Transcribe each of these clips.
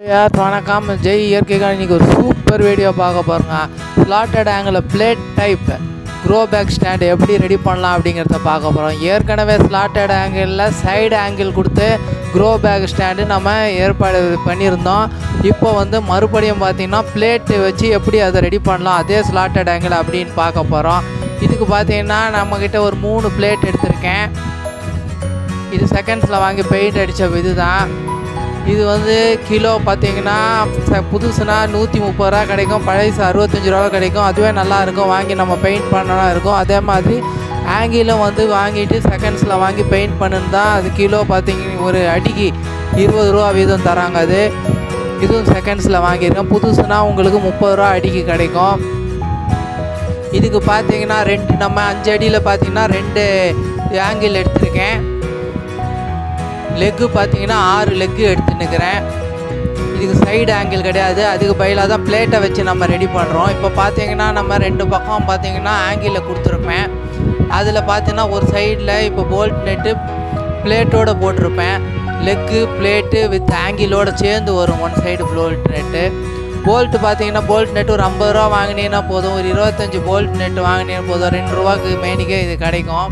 यार வணக்கம் ஜெய் இயற்கைக்கான இன்னைக்கு ஒரு சூப்பர் வீடியோ பார்க்க போறோங்க. Slotted angle plate type grow bag stand எப்படி ரெடி பண்ணலாம் அப்படிங்கிறத பார்க்க போகிறோம். ஏற்கனவே ஸ்லாட்டட் ஆங்கிளில் சைடு ஆங்கிள் கொடுத்து க்ரோ பேக் ஸ்டாண்டு நம்ம ஏற்பாடு பண்ணியிருந்தோம். இப்போ வந்து மறுபடியும் பார்த்திங்கன்னா பிளேட்டு வச்சு எப்படி அதை ரெடி பண்ணலாம் அதே ஸ்லாட்டட் ஆங்கிள் அப்படின்னு பார்க்க போகிறோம். இதுக்கு பார்த்திங்கன்னா நம்மக்கிட்ட ஒரு 3 பிளேட் எடுத்திருக்கேன். இது செகண்ட்ஸில் வாங்கி பெயிண்ட் அடித்த இது தான். இது வந்து கிலோ பார்த்திங்கன்னா புதுசுனா 130 ரூபா கிடைக்கும், பழைசு 65 ரூபா கிடைக்கும். அதுவே நல்லாயிருக்கும், வாங்கி நம்ம பெயிண்ட் பண்ணலாம் இருக்கும். அதே மாதிரி ஆங்கிலும் வந்து வாங்கிட்டு செகண்ட்ஸில் வாங்கி பெயிண்ட் பண்ணிருந்தால் அது கிலோ பார்த்திங்கன்னா ஒரு அடிக்கு 20 ரூபா வீதம் தராங்க. அது இதுவும் செகண்ட்ஸில் வாங்கியிருக்கேன். புதுசுனா உங்களுக்கு 30 ரூபா அடிக்கு கிடைக்கும். இதுக்கு பார்த்திங்கன்னா நம்ம 5 அடியில் பார்த்திங்கன்னா 2 ஆங்கிள் எடுத்திருக்கேன். லெக்கு பார்த்திங்கன்னா 6 லெக்கு எடுத்துன்னுக்கிறேன். இதுக்கு சைடு ஆங்கிள் கிடையாது, அதுக்கு பதிலாக தான் பிளேட்டை வச்சு நம்ம ரெடி பண்ணுறோம். இப்போ பார்த்திங்கன்னா நம்ம 2 பக்கம் பார்த்திங்கன்னா ஆங்கிளில் கொடுத்துருப்பேன். அதில் பார்த்திங்கன்னா ஒரு சைடில் இப்போ போல்ட் நெட்டு பிளேட்டோடு போட்டிருப்பேன். லெக்கு பிளேட்டு வித் ஆங்கிளோடு சேர்ந்து வரும் one side bolt nut. Bolt பார்த்திங்கன்னா போல்ட் நெட்டு ஒரு 50 ரூபா வாங்கினீங்கன்னா போதும், ஒரு 25 போல்ட் நெட்டு வாங்கினீங்கன்னா போதும், 2 ரூபாய்க்கு மேனிக்கே இது கிடைக்கும்.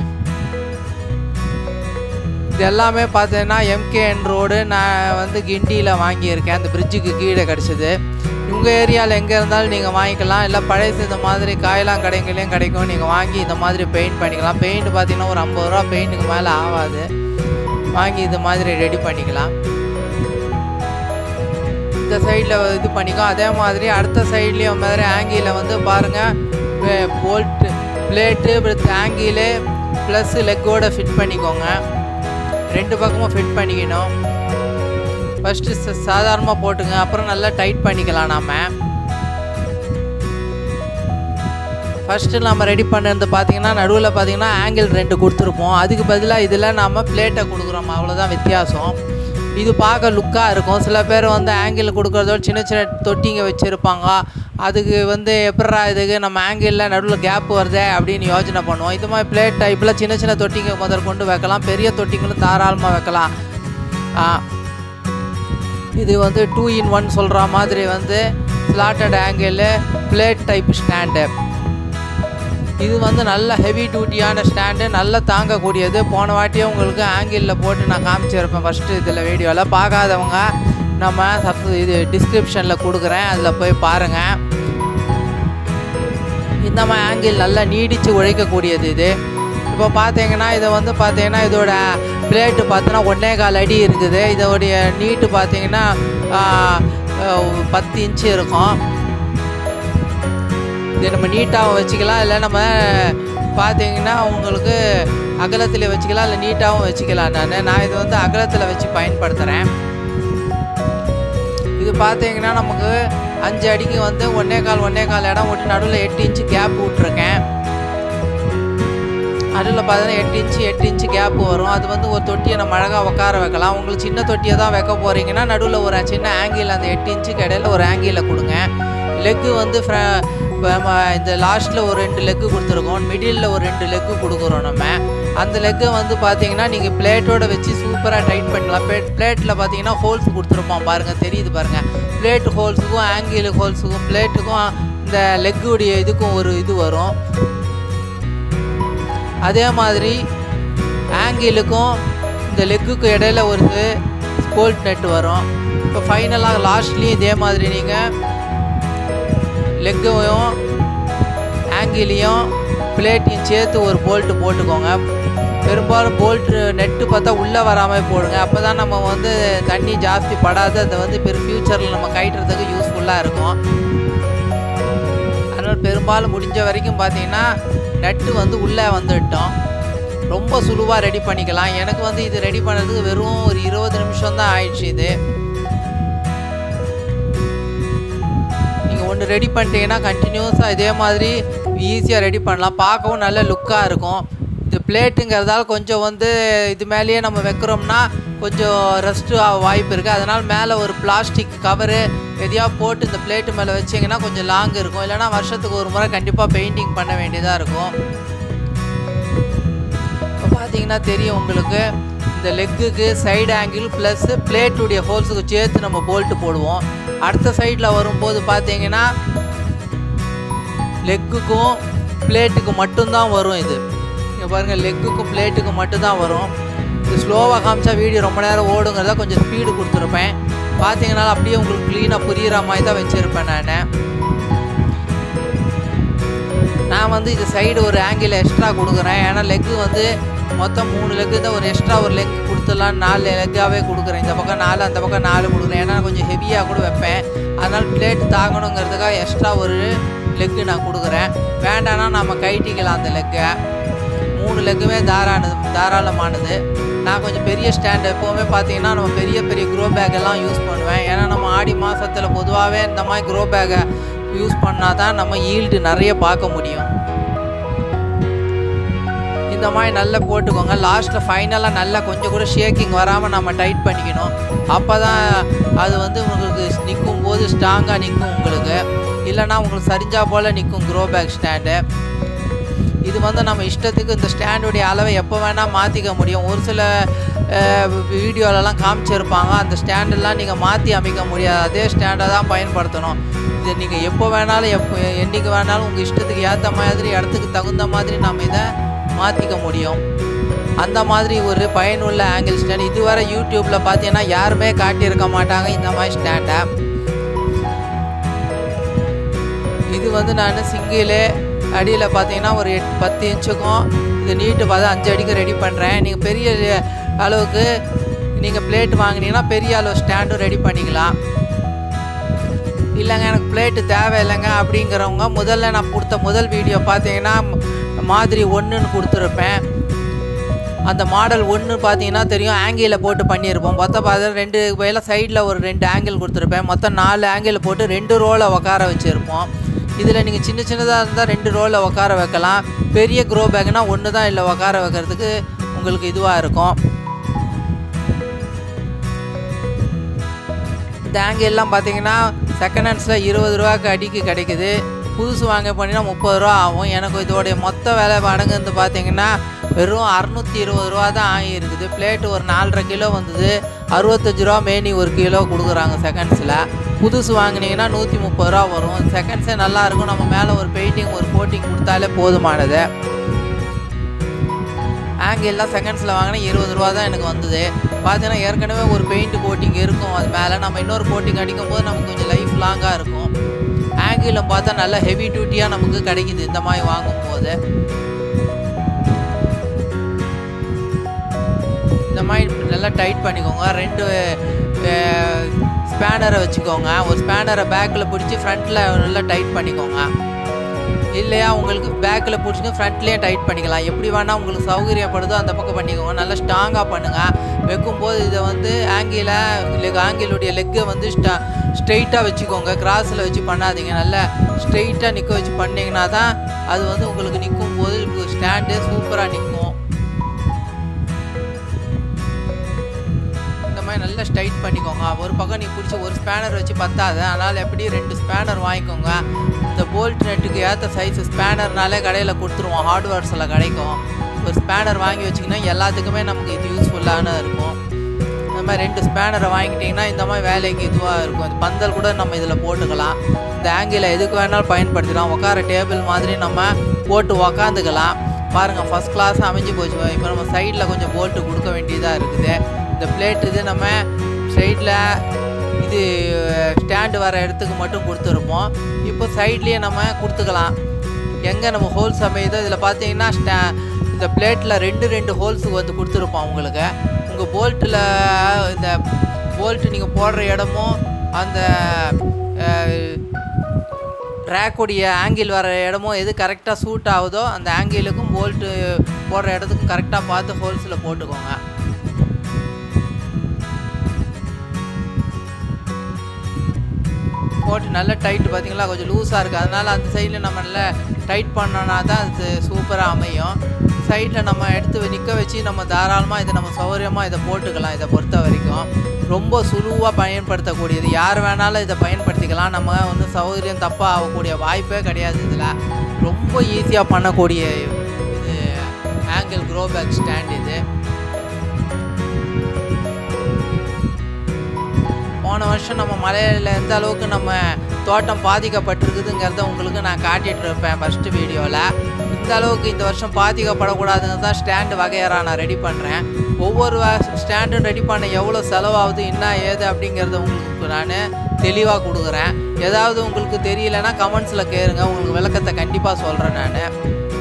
இது எல்லாமே பார்த்தீங்கன்னா எம்கேஎன் ரோடு நான் வந்து கிண்டியில் வாங்கியிருக்கேன். அந்த பிரிட்ஜுக்கு கீழே கிடச்சிது. உங்கள் ஏரியாவில் எங்கே இருந்தாலும் நீங்கள் வாங்கிக்கலாம். இல்லை பழைசு இந்த மாதிரி காயெல்லாம் கடைங்களையும் கிடைக்கும், நீங்கள் வாங்கி இந்த மாதிரி பெயிண்ட் பண்ணிக்கலாம். பெயிண்ட் பார்த்திங்கன்னா ஒரு 50 ரூபா பெயிண்ட்டுக்கு மேலே ஆகாது, வாங்கி இந்த மாதிரி ரெடி பண்ணிக்கலாம். இந்த சைடில் இது பண்ணிக்கோ. அதே மாதிரி அடுத்த சைட்லேயும் மாதிரி ஆங்கிளில் வந்து பாருங்கள், bolt plate with angle plus லெக்கோடு ஃபிட் பண்ணிக்கோங்க. 2 பக்கமும் ஃபிட் பண்ணிக்கணும். ஃபஸ்ட்டு சாதாரணமாக போட்டுங்க, அப்புறம் நல்லா டைட் பண்ணிக்கலாம். நாம் ஃபஸ்ட்டு நம்ம ரெடி பண்ணுறது பார்த்திங்கன்னா நடுவில் பார்த்திங்கன்னா ஆங்கிள் 2 கொடுத்துருப்போம். அதுக்கு பதிலாக இதில் நம்ம பிளேட்டை கொடுக்குறோம், அவ்வளோதான் வித்தியாசம். இது பார்க்க லுக்காக இருக்கும். சில பேர் வந்து ஆங்கிள் கொடுக்குறதோட சின்ன சின்ன தொட்டிங்க வச்சுருப்பாங்க. அதுக்கு வந்து எப்படா இதுக்கு நம்ம ஆங்கிளில் நடுவில் கேப் வருதே அப்படின்னு யோசனை பண்ணுவோம். இது மாதிரி பிளேட் டைப்பில் சின்ன சின்ன தொட்டிங்க முதல் கொண்டு வைக்கலாம், பெரிய தொட்டிங்களும் தாராளமாக வைக்கலாம். இது வந்து 2 in 1 சொல்கிற மாதிரி வந்து slotted angle plate type stand. இது வந்து நல்ல ஹெவி டியூட்டியான ஸ்டாண்டு, நல்லா தாங்கக்கூடியது. போன வாட்டியே உங்களுக்கு ஆங்கிளில் போட்டு நான் காமிச்சிருப்பேன் ஃபஸ்ட்டு இதில் வீடியோவில். பார்க்காதவங்க நம்ம இது டிஸ்கிரிப்ஷனில் கொடுக்குறேன், அதில் போய் பாருங்கள். இந்த மாதிரி ஆங்கிள் நல்லா நீடித்து உழைக்கக்கூடியது இது. இப்போ பார்த்தீங்கன்னா இதை வந்து பார்த்தீங்கன்னா இதோட பிளேட்டு பார்த்தோன்னா 1.25 அடி இருக்குது. இதோடைய நீட்டு பார்த்தீங்கன்னா 10 இன்ச்சு இருக்கும். இது நம்ம நீட்டாகவும் வச்சுக்கலாம், இல்லை நம்ம பார்த்தீங்கன்னா உங்களுக்கு அகலத்தில் வச்சுக்கலாம், இல்லை நீட்டாகவும் வச்சுக்கலாம். நான் இது வந்து அகலத்தில் வச்சு பயன்படுத்துகிறேன். இது பார்த்தீங்கன்னா நமக்கு 5 அடிக்கு வந்து 1.25 இடம் விட்டு நடுவில் 8 இன்ச்சு கேப் விட்ருக்கேன். நடுவில் பார்த்தீங்கன்னா 8 இன்ச்சு கேப் வரும். அது வந்து ஒரு தொட்டியை நம்ம அழகாக உட்கார வைக்கலாம். உங்களுக்கு சின்ன தொட்டியை தான் வைக்க போகிறீங்கன்னா நடுவில் ஒரு சின்ன ஆங்கிள் அந்த 8 இன்ச்சுக்கு இடையில ஒரு ஆங்கிளில் கொடுங்க. லெக்கு வந்து இந்த லாஸ்ட்டில் ஒரு 2 லெக்கு கொடுத்துருக்கோம், மிடில் ஒரு 2 லெக்கு கொடுக்குறோம். நம்ம அந்த லெக்கை வந்து பார்த்தீங்கன்னா நீங்கள் பிளேட்டோடு வச்சு சூப்பராக டைட் பண்ணலாம். பிளேட்டில் பார்த்தீங்கன்னா ஹோல்ஸ் கொடுத்துருப்போம், பாருங்கள் தெரியுது பாருங்கள். பிளேட் ஹோல்ஸுக்கும் ஆங்கிள் ஹோல்ஸுக்கும் பிளேட்டுக்கும் இந்த லெக்குடைய இதுக்கும் ஒரு இது வரும். அதே மாதிரி ஆங்கிளுக்கும் இந்த லெக்குக்கும் இடையில ஒரு போல்ட் நெட் வரும். இப்போ ஃபைனலாக லாஸ்ட்லேயும் இதே மாதிரி நீங்கள் லெக்கையும் ஆங்கிளையும் பிளேட்டையும் சேர்த்து ஒரு போல்ட்டு போட்டுக்கோங்க. பெரும்பாலும் போல்ட்டு நெட்டு பார்த்தா உள்ளே வராமல் போடுங்க, அப்போ தான் நம்ம வந்து தண்ணி ஜாஸ்தி படாது. அதை வந்து ஃப்யூச்சரில் நம்ம கட்டுறதுக்கு யூஸ்ஃபுல்லாக இருக்கும். அதனால் பெரும்பாலும் முடிஞ்ச வரைக்கும் பார்த்திங்கன்னா நெட்டு வந்து உள்ளே வந்துட்டோம். ரொம்ப சுலுவாக ரெடி பண்ணிக்கலாம். எனக்கு வந்து இது ரெடி பண்ணுறதுக்கு வெறும் ஒரு 20 நிமிஷம் தான் ஆயிடுச்சு. இது நீங்கள் ஒன்று ரெடி பண்ணிட்டீங்கன்னா கண்டினியூஸாக இதே மாதிரி ஈஸியாக ரெடி பண்ணலாம். பார்க்கவும் நல்ல லுக்காக இருக்கும். இது பிளேட்டுங்கிறதால கொஞ்சம் வந்து இது மேலேயே நம்ம வைக்கிறோம்னா கொஞ்சம் ரெஸ்ட்டு வாய்ப்பு இருக்குது. அதனால் மேலே ஒரு பிளாஸ்டிக் கவரு எதையாக போட்டு இந்த பிளேட்டு மேலே வச்சிங்கன்னா கொஞ்சம் லாங் இருக்கும். இல்லைனா வருஷத்துக்கு ஒரு முறை கண்டிப்பாக பெயிண்டிங் பண்ண வேண்டியதாக இருக்கும். இப்போ பார்த்தீங்கன்னா தெரியும் உங்களுக்கு இந்த லெக்குக்கு சைடு ஆங்கிள் ப்ளஸ் பிளேட்டுடைய ஹோல்ஸுக்கு சேர்த்து நம்ம போல்ட்டு போடுவோம். அடுத்த சைடில் வரும்போது பார்த்தீங்கன்னா லெக்குக்கும் பிளேட்டுக்கு மட்டும்தான் வரும். இது இங்கே பாருங்கள், லெக்குக்கும் பிளேட்டுக்கும் மட்டும்தான் வரும். இது ஸ்லோவாக காமிச்சா வீடியோ ரொம்ப நேரம் ஓடுங்கிறத கொஞ்சம் ஸ்பீடு கொடுத்துருப்பேன். பார்த்தீங்கன்னா அப்படியே உங்களுக்கு க்ளீனாக புரிகிற மாதிரி தான் வச்சுருப்பேன். நான் வந்து இது சைடு ஒரு ஆங்கிள் எக்ஸ்ட்ரா கொடுக்குறேன். ஏன்னா லெக்கு வந்து மொத்தம் 3 லெக்கு தான், ஒரு எக்ஸ்ட்ரா ஒரு லெக் கொடுத்துடலாம். 4 லெக்காகவே கொடுக்குறேன். இந்த பக்கம் 4 அந்த பக்கம் 4 கொடுக்குறேன். ஏன்னா கொஞ்சம் ஹெவியாக கூட வைப்பேன். அதனால் பிளேட் தாங்கணுங்கிறதுக்காக எக்ஸ்ட்ரா ஒரு லெக்கு நான் கொடுக்குறேன். வேண்டான்னா நம்ம கைட்டிக்கலாம் அந்த லெக்கை. 3 லெக்குமே தாராளமானது. நான் கொஞ்சம் பெரிய ஸ்டாண்டு எப்போவுமே பார்த்தீங்கன்னா நம்ம பெரிய பெரிய க்ரோ பேக் எல்லாம் யூஸ் பண்ணுவேன். ஏன்னா நம்ம ஆடி மாதத்தில் பொதுவாகவே இந்த மாதிரி க்ரோ பேக்கை யூஸ் பண்ணால் தான் நம்ம ஈல்டு நிறைய பார்க்க முடியும். இந்த மாதிரி நல்லா போட்டுக்கோங்க. லாஸ்ட்டில் ஃபைனலாக நல்லா கொஞ்சம் கூட ஷேக்கிங் வராமல் நம்ம டைட் பண்ணிக்கணும். அப்போ தான் அது வந்து உங்களுக்கு நிற்கும் போது ஸ்ட்ராங்காக நிற்கும் உங்களுக்கு. இல்லைனா உங்களுக்கு சரிஞ்சா போல் நிற்கும் க்ரோ பேக் ஸ்டாண்டு. இது வந்து நம்ம இஷ்டத்துக்கு இந்த ஸ்டாண்டுடைய அளவை எப்போ வேணால் மாற்றிக்க முடியும். ஒரு சில வீடியோலலாம் காமிச்சிருப்பாங்க, அந்த ஸ்டாண்டெல்லாம் நீங்கள் மாற்றி அமைக்க முடியாது. அதே ஸ்டாண்டை தான் பயன்படுத்தணும். இது நீங்கள் எப்போ வேணாலும் என்றைக்கு வேணாலும் உங்கள் இஷ்டத்துக்கு ஏற்ற மாதிரி இடத்துக்கு தகுந்த மாதிரி நம்ம இதை மாற்றிக்க முடியும். அந்த மாதிரி ஒரு பயனுள்ள ஆங்கிள் ஸ்டாண்ட் இதுவரை யூடியூப்பில் பார்த்தீங்கன்னா யாருமே காட்டியிருக்க மாட்டாங்க இந்த மாதிரி ஸ்டாண்டை. இது வந்து நான் சிங்கிளே அடியில் பார்த்தீங்கன்னா ஒரு 10 இன்ச்சுக்கும் இது நீட்டு பார்த்து 5 அடிக்கு ரெடி பண்ணுறேன். நீங்கள் பெரிய அளவுக்கு நீங்கள் பிளேட் வாங்கினீங்கன்னா பெரிய அளவு ஸ்டாண்டும் ரெடி பண்ணிக்கலாம். இல்லைங்க எனக்கு பிளேட்டு தேவையில்லைங்க அப்படிங்கிறவங்க முதல்ல நான் கொடுத்த முதல் வீடியோ பார்த்தீங்கன்னா மாதிரி 1ன்னு கொடுத்துருப்பேன். அந்த மாடல் 1 பார்த்தீங்கன்னா தெரியும், ஆங்கிளில் போட்டு பண்ணியிருப்போம். மொத்தம் பார்த்தா 2 வயலில் சைடில் ஒரு 2 ஆங்கிள் கொடுத்துருப்பேன். மொத்தம் 4 ஆங்கிள் போட்டு 2 ரோவில் உட்கார வச்சுருப்போம். இதில் நீங்கள் சின்ன சின்னதாக இருந்தால் 2 ரோவில் உட்கார வைக்கலாம். பெரிய க்ரோ பேக்னால் 1 தான் இல்லை உட்கார வைக்கிறதுக்கு உங்களுக்கு இதுவாக இருக்கும். இந்த ஆங்கிள்லாம் பார்த்தீங்கன்னா செகண்ட் ஹேண்ட்ஸில் 20 ரூபாய்க்கு அடிக்கு கிடைக்குது. புதுசு வாங்க போனீங்கன்னா 30 ரூபா ஆகும். எனக்கு இதோடைய மொத்த விலை மடங்குன்னு பார்த்தீங்கன்னா வெறும் 620 ரூபா தான் ஆகியிருக்குது. பிளேட்டு ஒரு 4.5 கிலோ வந்தது. 65 ரூபா மேனி 1 கிலோ கொடுக்குறாங்க செகண்ட்ஸில். புதுசு வாங்கினீங்கன்னா 130 ரூபா வரும். செகண்ட்ஸே நல்லாயிருக்கும். நம்ம மேலே ஒரு பெயிண்டிங் ஒரு கோட்டிங் கொடுத்தாலே போதுமானது. ஆங்கிள்லாம் செகண்ட்ஸில் வாங்கினா 20 ரூபா தான் எனக்கு வந்தது. பார்த்தீங்கன்னா ஏற்கனவே ஒரு பெயிண்ட் கோட்டிங் இருக்கும். அது மேலே நம்ம இன்னொரு கோட்டிங் அடிக்கும் போது நமக்கு கொஞ்சம் லைஃப் லாங்காக இருக்கும். ஆங்கிளும் பார்த்தா நல்லா ஹெவி டியூட்டியாக நமக்கு கிடைக்குது இந்த மாதிரி வாங்கும்போது. இந்த மாதிரி நல்லா டைட் பண்ணிக்கோங்க. 2 ஸ்பேனரை வச்சுக்கோங்க. ஒரு ஸ்பேனரை பேக்கில் பிடிச்சி ஃப்ரண்ட்டில் நல்லா டைட் பண்ணிக்கோங்க. இல்லையா உங்களுக்கு பேக்கில் பிடிச்சிங்க ஃப்ரண்ட்லேயே டைட் பண்ணிக்கலாம். எப்படி வேணால் உங்களுக்கு சௌகரியப்படுதோ அந்த பக்கம் பண்ணிக்கோங்க. நல்லா ஸ்ட்ராங்காக பண்ணுங்கள். வைக்கும்போது இதை வந்து ஆங்கிளுடைய லெக்கை வந்து ஸ்ட்ரெயிட்டாக வச்சுக்கோங்க. கிராஸில் வச்சு பண்ணாதீங்க. நல்லா ஸ்ட்ரெயிட்டாக நிற்க வச்சு பண்ணிங்கன்னா தான் அது வந்து உங்களுக்கு நிற்கும் போது ஸ்டாண்டு சூப்பராக நிற்கும். நல்லா ஸ்டைட் பண்ணிக்கோங்க. ஒரு பக்கம் நீ பிடிச்சி ஒரு ஸ்பேனர் வச்சு பத்தாது. அதனால் எப்படி 2 ஸ்பேனர் வாங்கிக்கோங்க. இந்த போல்ட் நெட்டுக்கு ஏற்ற சைஸ் ஸ்பேனர்னாலே கடையில் கொடுத்துருவோம். ஹார்ட்வேர்ஸில் கிடைக்கும். ஒரு ஸ்பேனர் வாங்கி வச்சிங்கன்னா எல்லாத்துக்குமே நமக்கு இது யூஸ்ஃபுல்லான இருக்கும். இந்த மாதிரி 2 ஸ்பேனரை வாங்கிட்டிங்கன்னா இந்த மாதிரி வேலைக்கு இதுவாக இருக்கும். இந்த பந்தல் கூட நம்ம இதில் போட்டுக்கலாம். இந்த ஆங்கிளை எதுக்கு வேணாலும் பயன்படுத்திக்கலாம். உட்கார டேபிள் மாதிரி நம்ம போட்டு உக்காந்துக்கலாம். பாருங்கள் ஃபஸ்ட் கிளாஸாக அமைஞ்சு போச்சு. இப்போ நம்ம சைடில் கொஞ்சம் போல்ட்டு கொடுக்க வேண்டியதாக இருக்குது. இந்த பிளேட் இது நம்ம சைடில் இது ஸ்டாண்டு வர இடத்துக்கு மட்டும் கொடுத்துருப்போம். இப்போ சைட்லேயே நம்ம கொடுத்துக்கலாம். எங்கே நம்ம ஹோல்ஸ் அமையுதோ இதில் பார்த்தீங்கன்னா இந்த பிளேட்டில் 2 ஹோல்ஸுக்கு வந்து கொடுத்துருப்போம் உங்களுக்கு. உங்கள் போல்ட்டில் இந்த போல்ட்டு நீங்கள் போடுற இடமும் அந்த ரேக்குடைய ஆங்கிள் வர இடமும் எது கரெக்டாக சூட் ஆகுதோ அந்த ஆங்கிளுக்கும் போல்ட்டு போடுற இடத்துக்கும் கரெக்டாக பார்த்து ஹோல்ஸில் போட்டுக்கோங்க. போட்டு நல்லா டைட் பார்த்தீங்களா கொஞ்சம் லூஸாக இருக்குது. அதனால் அந்த சைடில் நம்ம நல்லா டைட் பண்ணோன்னா தான் அது சூப்பராக அமையும். சைடில் நம்ம எடுத்து நிற்க வச்சு நம்ம தாராளமாக இதை நம்ம சௌகரியமாக இதை போட்டுக்கலாம். இதை பொறுத்த வரைக்கும் ரொம்ப சுலுவாக பயன்படுத்தக்கூடியது. யார் வேணாலும் இதை பயன்படுத்திக்கலாம். நம்ம வந்து சௌகரியம் தப்பாக ஆகக்கூடிய வாய்ப்பே கிடையாது. இதில் ரொம்ப ஈஸியாக பண்ணக்கூடிய இது ஆங்கிள் க்ரோ பேக் ஸ்டாண்ட். இது போன வருஷம் நம்ம மலையில் எந்த அளவுக்கு நம்ம தோட்டம் பாதிக்கப்பட்டிருக்குதுங்கிறத உங்களுக்கு நான் காட்டிகிட்டு இருப்பேன் ஃபஸ்ட்டு வீடியோவில். இந்த அளவுக்கு இந்த வருஷம் பாதிக்கப்படக்கூடாதுன்னு தான் ஸ்டாண்டு வகையறாக நான் ரெடி பண்ணுறேன். ஒவ்வொரு ஸ்டாண்டும் ரெடி பண்ண எவ்வளோ செலவாகுது என்ன ஏது அப்படிங்கிறத உங்களுக்கு நான் தெளிவாக கொடுக்குறேன். ஏதாவது உங்களுக்கு தெரியலன்னா கமெண்ட்ஸில் கேளுங்க, உங்களுக்கு விளக்கத்தை கண்டிப்பாக சொல்கிறேன் நான்.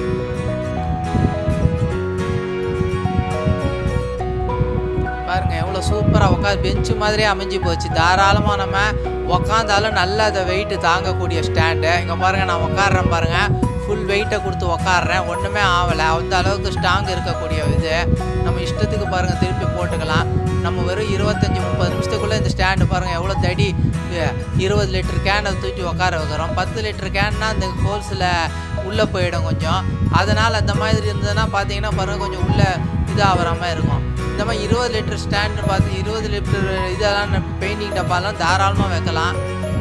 பாருங்கள் எவ்வளோ சூப்பராக உட்காந்து பெஞ்சு மாதிரியே அமைஞ்சு போச்சு. தாராளமாக நம்ம உக்காந்தாலும் நல்லா அதை வெயிட்டு தாங்கக்கூடிய ஸ்டாண்டு. இங்கே பாருங்கள் நான் உட்காடுறேன் பாருங்கள், ஃபுல் வெயிட்டை கொடுத்து உட்காடுறேன், ஒன்றுமே ஆகலை. அந்த அளவுக்கு ஸ்ட்ராங் இருக்கக்கூடிய இது நம்ம இஷ்டத்துக்கு பாருங்கள் திருப்பி போட்டுக்கலாம். நம்ம வெறும் 25-30 நிமிஷத்துக்குள்ளே இந்த ஸ்டாண்டு பாருங்கள் எவ்வளோ தடி 20 லிட்டர் கேனை தூக்கி உட்கார வைக்கிறோம். 10 லிட்டர் கேன்னா அந்த ஹோல்ஸில் உள்ளே போயிடும் கொஞ்சம். அதனால் அந்த மாதிரி இருந்ததுன்னா பார்த்தீங்கன்னா பாருங்கள் கொஞ்சம் உள்ளே இதாகிற மாதிரி இருக்கும். இந்த மாதிரி 20 லிட்டர் ஸ்டாண்டு பார்த்து 20 லிட்டர் இதெல்லாம் பெயிண்டிங் டப்பாலாம் தாராளமாக வைக்கலாம்.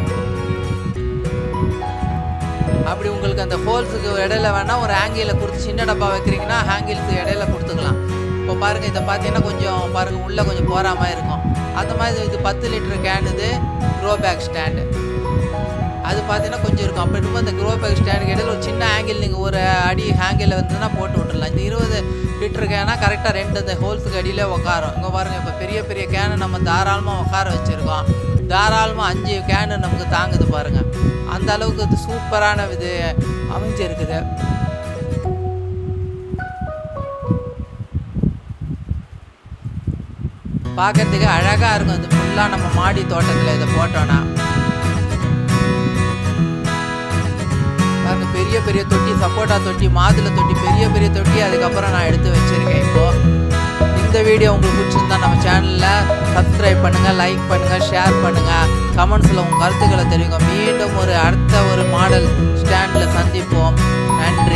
அப்படி உங்களுக்கு அந்த ஹோல்ஸுக்கு இடையில வேணால் ஒரு ஹேங்கில் கொடுத்து சின்ன டப்பா வைக்கிறீங்கன்னா ஹேங்கிலுக்கு இடையில கொடுத்துக்கலாம். இப்போ பாருங்கள் இதை பார்த்தீங்கன்னா கொஞ்சம் பாருங்கள் உள்ளே கொஞ்சம் போகிற மாதிரி இருக்கும். அந்த மாதிரி இது 10 லிட்டர் கேன் இது க்ரோ பேக் ஸ்டாண்டு. அது பார்த்தீங்கன்னா கொஞ்சம் இருக்கும். அப்படி இருக்கும்போது அந்த க்ரோ பேக் ஸ்டாண்டுக்கு இடையில ஒரு சின்ன ஹேங்கில் நீங்கள் ஒரு அடி ஹேங்கில் வந்துன்னா போட்டு விட்டுடலாம். இந்த 20 லிட்டர் கேனா கரெக்டாக 2 அந்த ஹோல்ஸுக்கு அடியில் உட்காரும். இங்கே பாருங்கள் இப்போ பெரிய பெரிய கேனை நம்ம தாராளமாக உட்கார வச்சுருக்கோம். தாராளமாக 5 கேனு நமக்கு தாங்குது பாருங்கள். அந்த அளவுக்கு இது சூப்பரான இது அமைஞ்சிருக்குது. பார்க்கறதுக்கு அழகாக இருக்கும். இது ஃபுல்லாக நம்ம மாடி தோட்டத்தில் இதை போட்டோன்னா பாருங்க பெரிய பெரிய தொட்டி, சப்போட்டா தொட்டி, மாதுளை தொட்டி, பெரிய பெரிய தொட்டி அதுக்கப்புறம் நான் எடுத்து வச்சுருக்கேன். இப்போது இந்த வீடியோ உங்களுக்கு பிடிச்சிருந்தா நம்ம சேனலில் சப்ஸ்கிரைப் பண்ணுங்கள், லைக் பண்ணுங்கள், ஷேர் பண்ணுங்கள், கமெண்ட்ஸில் உங்கள் கருத்துக்களை தெரிவிங்க. மீண்டும் அடுத்த ஒரு மாடல் ஸ்டாண்டில் சந்திப்போம். நன்றி.